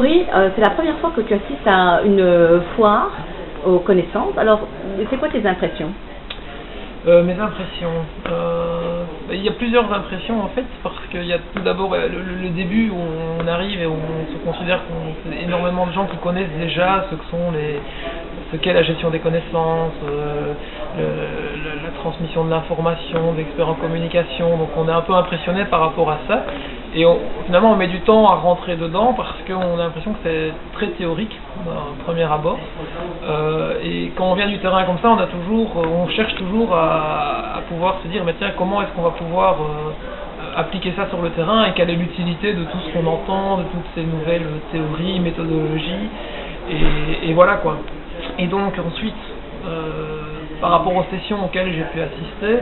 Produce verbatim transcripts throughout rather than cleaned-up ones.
Oui, euh, c'est la première fois que tu assistes à une foire aux connaissances. Alors, c'est quoi tes impressions? Euh, mes impressions. Euh, il y a plusieurs impressions en fait, parce qu'il y a tout d'abord le, le, le début où on arrive et où on se considère qu'on a énormément de gens qui connaissent déjà ce que sont les, ce qu'est la gestion des connaissances, euh, le, le, la transmission de l'information, d'experts en communication. Donc on est un peu impressionné par rapport à ça. Et on, finalement on met du temps à rentrer dedans parce qu'on a l'impression que c'est très théorique d'un premier abord. Euh, et quand on vient du terrain comme ça, on a toujours, on cherche toujours à, à pouvoir se dire mais tiens, comment est-ce qu'on va pouvoir euh, appliquer ça sur le terrain et quelle est l'utilité de tout ce qu'on entend, de toutes ces nouvelles théories, méthodologies, et, et voilà quoi. Et donc ensuite, euh, par rapport aux sessions auxquelles j'ai pu assister,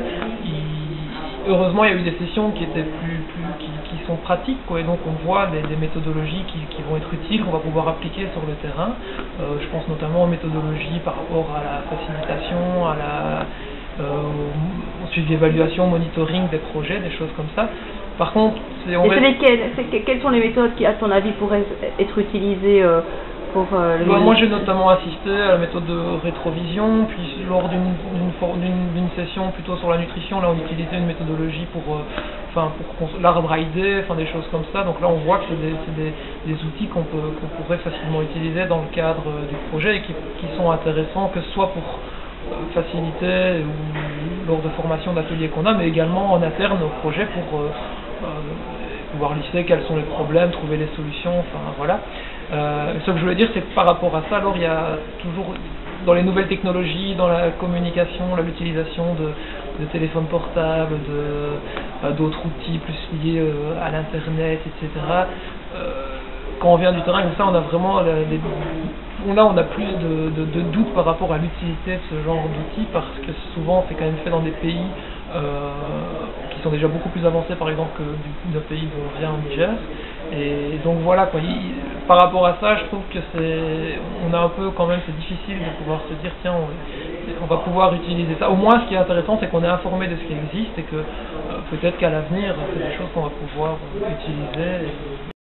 il, heureusement il y a eu des sessions qui étaient plus, plus qui, qui sont pratiques quoi, et donc on voit des, des méthodologies qui, qui vont être utiles, qu'on va pouvoir appliquer sur le terrain. Euh, je pense notamment aux méthodologies par rapport à la facilitation, à la euh, au suivi d'évaluation, monitoring des projets, des choses comme ça. Par contre, c'est on et c'est lesquelles, c'est, quelles sont les méthodes qui, à ton avis, pourraient être utilisées euh, pour euh, le... Bon, moi j'ai notamment assisté à la méthode de rétrovision, puis lors d'une, d'une, d'une session plutôt sur la nutrition, là on utilisait une méthodologie pour, euh, enfin, pour l'arbre idée, enfin des choses comme ça. Donc là on voit que c'est des, c'est des, des outils qu'on, peut, qu'on pourrait facilement utiliser dans le cadre du projet et qui, qui sont intéressants, que ce soit pour euh, faciliter ou lors de formation d'ateliers qu'on a, mais également en interne au projet pour euh, euh, pouvoir lister quels sont les problèmes, trouver les solutions, enfin voilà. Euh, ce que je voulais dire, c'est que par rapport à ça, alors il y a toujours dans les nouvelles technologies, dans la communication, l'utilisation de, de téléphones portables, de, euh, d'autres outils plus liés euh, à l'internet, et cetera. Euh, quand on vient du terrain comme ça, on a vraiment les, on a, on a plus de, de, de doutes par rapport à l'utilité de ce genre d'outils, parce que souvent c'est quand même fait dans des pays euh, qui sont déjà beaucoup plus avancés par exemple que du, d'un pays d'où on vient, au Niger. Et donc voilà quoi, il, par rapport à ça, je trouve que c'est, on a un peu quand même, c'est difficile de pouvoir se dire tiens, on, on va pouvoir utiliser ça. Au moins ce qui est intéressant, c'est qu'on est informé de ce qui existe et que euh, peut-être qu'à l'avenir, c'est des choses qu'on va pouvoir utiliser. Et